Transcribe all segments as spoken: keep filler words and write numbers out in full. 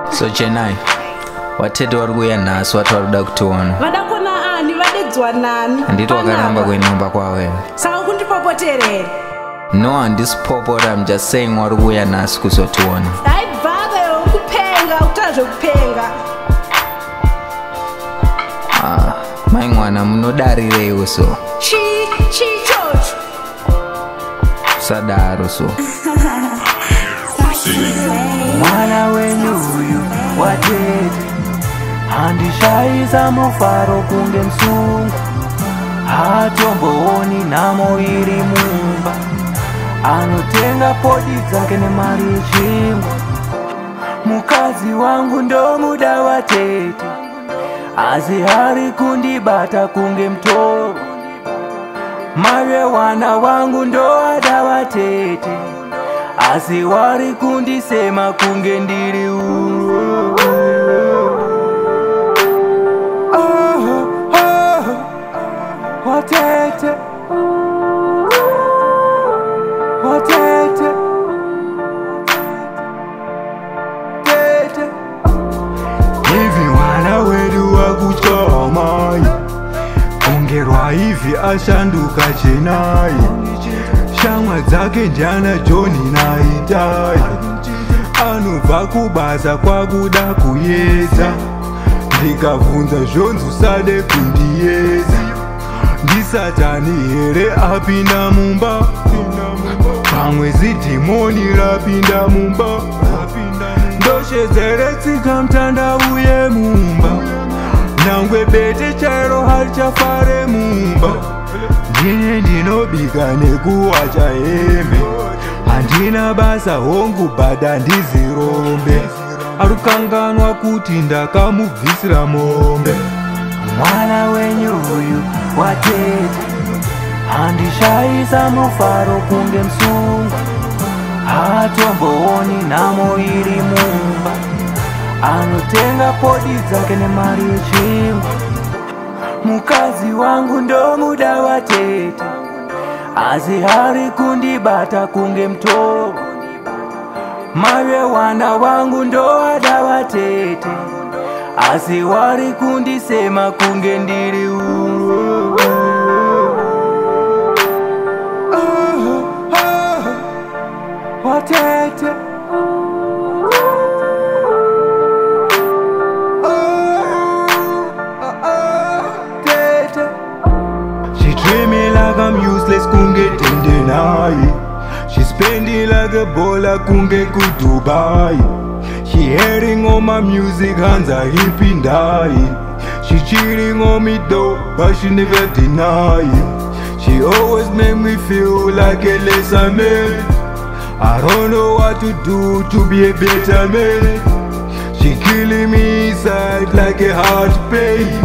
So Chennai, watete warikuya nhasi wati warikuda kutiona. Vada kuona ani vadedzwa nani? Handiti wakaramba kuenda kwawe. Saka kundipopoterera. No, handisi popota, I'm just saying warikuya nhasi kuzotiona. Hai baba ukupenga, utazve kupenga. Ah, mai mwana munodarirewo so. Chi chi chocho. Sadaro so. Mwana wenyu uyu watete handishayisa mufaro kunge msungu hatombooni nhamo iri mumba anotenga podi dzake nemari yechingwa mukadzi wangu ndomuda watete asi hari kundibata kunge mtoro mave wana wangu ndoada watete asi wari kundisema kunge ndiri uo. Oh, oh, watete watete tete hivi mwana wedu wakuchomai ongerwa hivi ashanduka Chennai shamwa dzake ndiana Joni naitai anobva kubasa kwakuda kuyedza ndikabvunza zvonzi usade kundiyedza ndisatani here apinda mumba pamwe zidhimoni rapinda mumba ndoshedzeretsika mutanda uye mumba nangwe bete chairo harichafare mumba ndine ndinobika nekuwacha hembe handina basa hongu bhadha ndizirombe arukanganwa kuti ndakamubvisira mombe mwana wenyu uyu watete handishayisa mufaro kunge msungu hatombooni nhamo iri mumba anotenga podi dzake nemari yechingwa mukadzi wangu ndomuda watete asi hari kundibata kunge mtoro mave wana wangu ndoada watete asi wari kundisema kunge ndiri uo. Oh, oh, watete I'm useless kunge tendenai she spending like a baller kunge ku Dubai she hearing all my music hands are hipindai she cheating on me though but she never deny it she always make me feel like a lesser man I don't know what to do to be a better man she killing me inside like a heart pain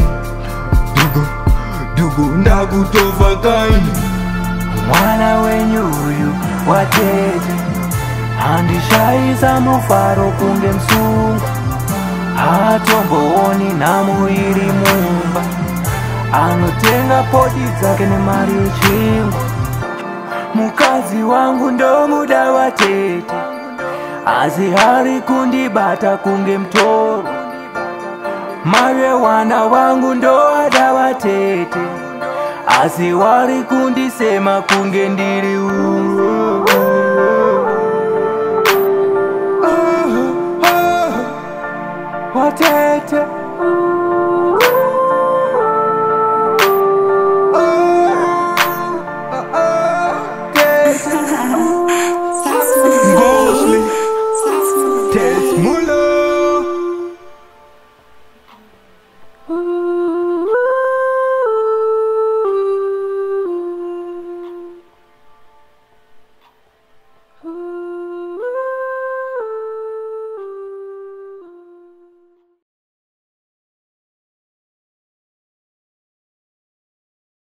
dugu ndakutova kaini mwana wenyu uyu watete handishayisa mufaro kunge msungu hatombooni nhamo iri mumba anotenga podi dzake nemari yechingwa mukadzi wangu ndomuda watete asi hari kundibata kunge mtoro mave wana wangu ndoada watete asi wari kundisema kunge ndiri uo.